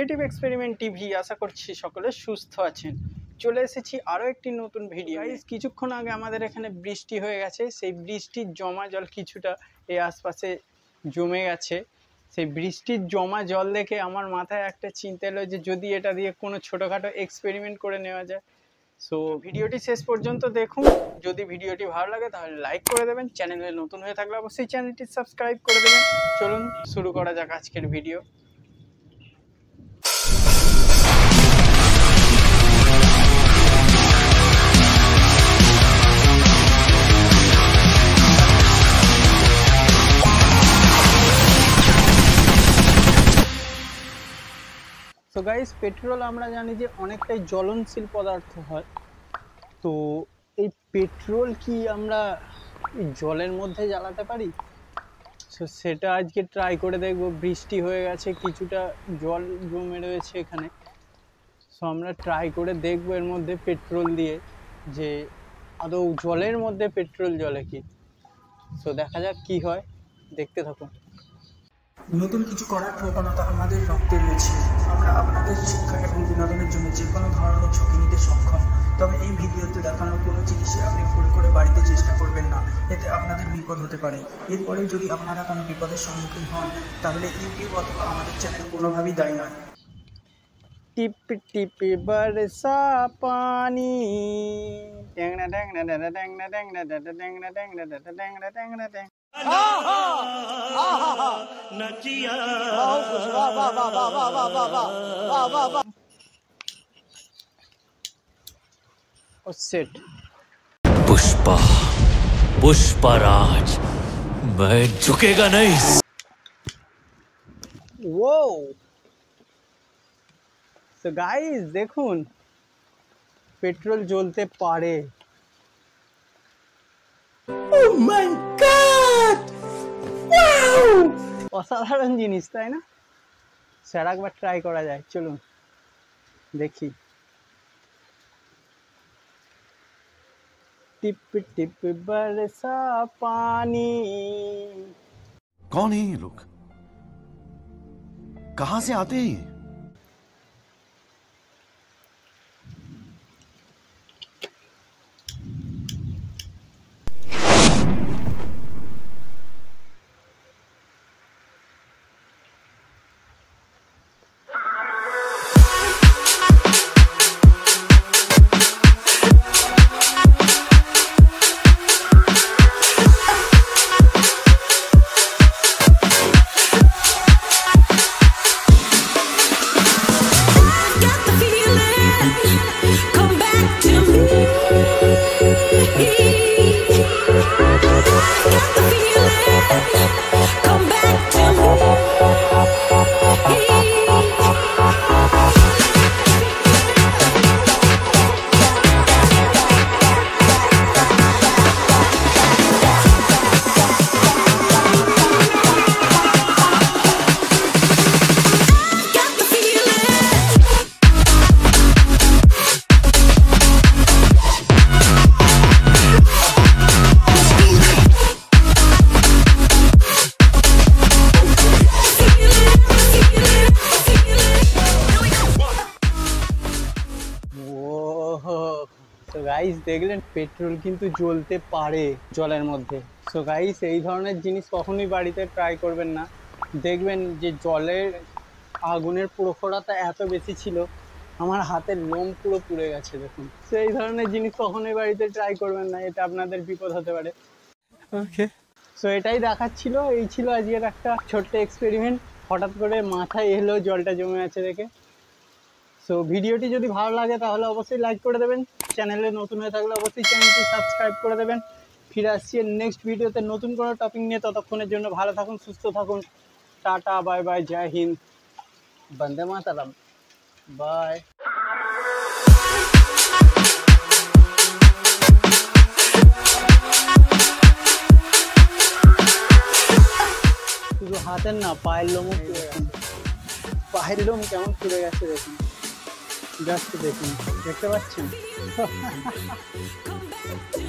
Creative experiment TV. আশা করছি সকলে সুস্থ আছেন। চলে এসেছি আরও একটি নতুন ভিডিও। কিছুক্ষণ আগে আমাদের এখানে বৃষ্টি হয়ে গেছে, সেই বৃষ্টির জমা জল কিছুটা এই আশপাশে জমে গেছে। সেই বৃষ্টির জমা জল দেখে আমার মাথায় একটা চিন্তা এলো যে যদি এটা দিয়ে কোনো ছোটোখাটো এক্সপেরিমেন্ট করে নেওয়া যায়। সো ভিডিওটি শেষ পর্যন্ত দেখুন। যদি ভিডিওটি ভালো লাগে তাহলে লাইক করে দেবেন, চ্যানেলে নতুন হয়ে থাকলে অবশ্যই চ্যানেলটি সাবস্ক্রাইব করে দেবেন। চলুন শুরু করা যাক আজকের ভিডিও। তো গাইস, পেট্রোল আমরা জানি যে অনেকটাই জ্বলনশীল পদার্থ হয়। তো এই পেট্রোল কি আমরা জলের মধ্যে জ্বালাতে পারি? সো সেটা আজকে ট্রাই করে দেখব। বৃষ্টি হয়ে গেছে, কিছুটা জল জমে রয়েছে এখানে। সো আমরা ট্রাই করে দেখব এর মধ্যে পেট্রোল দিয়ে যে আদৌ জলের মধ্যে পেট্রোল জ্বলে কি। সো দেখা যাক কি হয়, দেখতে থাকুন। নতুন কিছু করার প্রবণতা আমাদের রক্তে রয়েছে। আমরা আপনাদের শিক্ষা এবং বিনোদনের জন্য যে কোনো ধরনের ঝুঁকি নিতে সক্ষম। তবে এই ভিডিওতে দেখানো কোনো জিনিসই আপনি ভুল করে বাড়িতে চেষ্টা করবেন না, এতে আপনাদের বিপদ হতে পারে। এরপরে যদি আপনারা কোনো বিপদের সম্মুখীন হন তাহলে ইউটিউব অথবা আমাদের চ্যানেল কোনোভাবেই দায়ী নয়। টিপ টিপ বরসা পানি, ড্যাংনা ড্যাংনা ড্যাংনা ড্যাংনা ড্যাংনা ড্যাংনা ড্যাংনা ড্যাংনা ড্যাংনা ড্যাংনা। पुष्पा पुष्पराज, मैं झुकेगा नहीं। Wow! So guys, দেখুন পেট্রোল জ্বলতে পারে। Oh my God! Wow! অসাধারণ জিনিস, তাই না? স্যার একবার ট্রাই করা যায়, চলুন দেখি। टिप टिप बरसा पानी। कौन है ये लोग? कहां से आते हैं? তো গাইস দেখলেন, পেট্রোল কিন্তু জ্বলতে পারে জলের মধ্যে। সো গাইস, এই ধরনের জিনিস কখনোই বাড়িতে ট্রাই করবেন না। দেখবেন যে জলের আগুনের প্রখরতা এত বেশি ছিল, আমার হাতের লোম পুরো পুড়ে গেছে দেখুন। সো এই ধরনের জিনিস কখনোই বাড়িতে ট্রাই করবেন না, এটা আপনাদের বিপদ হতে পারে। ওকে, সো এটাই দেখাচ্ছিল। এই ছিল আজকের একটা ছোট্ট এক্সপেরিমেন্ট। হঠাৎ করে মাথায় এলো জলটা জমে আছে দেখে। সো ভিডিওটি যদি ভালো লাগে তাহলে অবশ্যই লাইক করে দেবেন, চ্যানেলে নতুন হয়ে থাকলে অবশ্যই চ্যানেলটি সাবস্ক্রাইব করে দেবেন। ফিরে আসছি নেক্সট ভিডিওতে নতুন কোনো টপিক নিয়ে। ততক্ষণের জন্য ভালো থাকুন, সুস্থ থাকুন। টাটা, বাই বাই, জয় হিন্দ, বন্দে মাতারাম, বাই। শুধু হাতের না, পায়ের লোমও পুড়ে গেছে। পায়ের লোম কেমন পুড়ে গেছে দেখুন, জাস্ট দেখুন, দেখতে পাচ্ছেন?